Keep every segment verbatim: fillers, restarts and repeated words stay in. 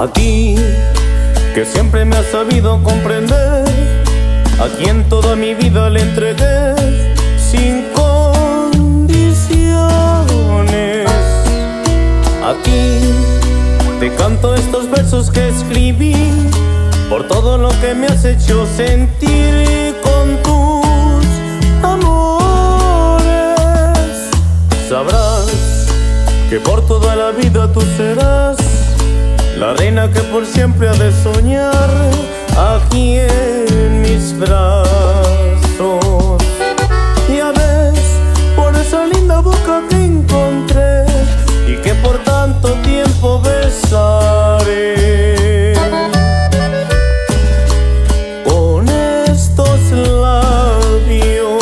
A ti, que siempre me has sabido comprender, a quien toda mi vida le entregué sin condiciones. A ti te canto estos versos que escribí por todo lo que me has hecho sentir con tus amores. Sabrás que por toda la vida tú serás la reina que por siempre ha de soñar aquí en mis brazos. Ya ves, por esa linda boca que encontré y que por tanto tiempo besaré, con estos labios.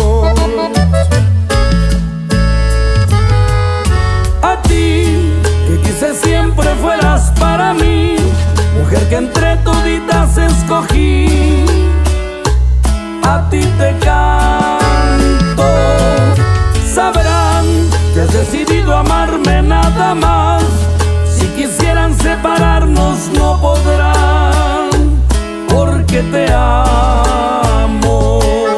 A ti, que quise siempre fueras para mí, mujer que entre toditas escogí. A ti te canto, sabrán que has decidido amarme nada más. Si quisieran separarnos no podrán, porque te amo.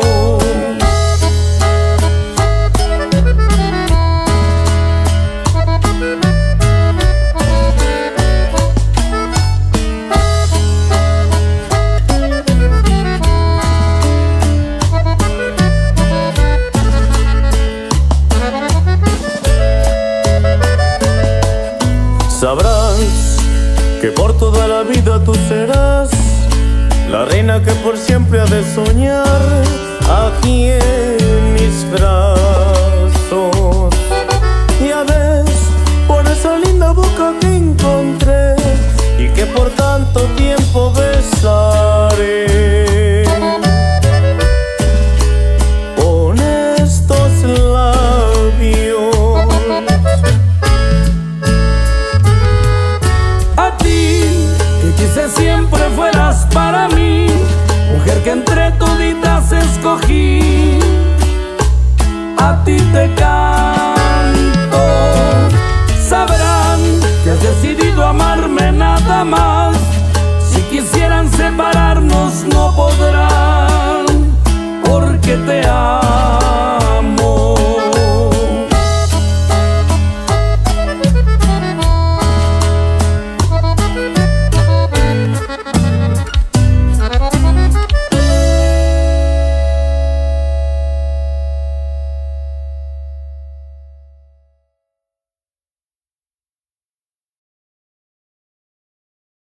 Sabrás que por toda la vida tú serás la reina que por siempre ha de soñar aquí en mis brazos. Ya ves, por esa linda boca que encontré y que por tanto tiempo besaré, con estos labios. Siempre fueras para mí, mujer que entre toditas escogí. A ti te canto.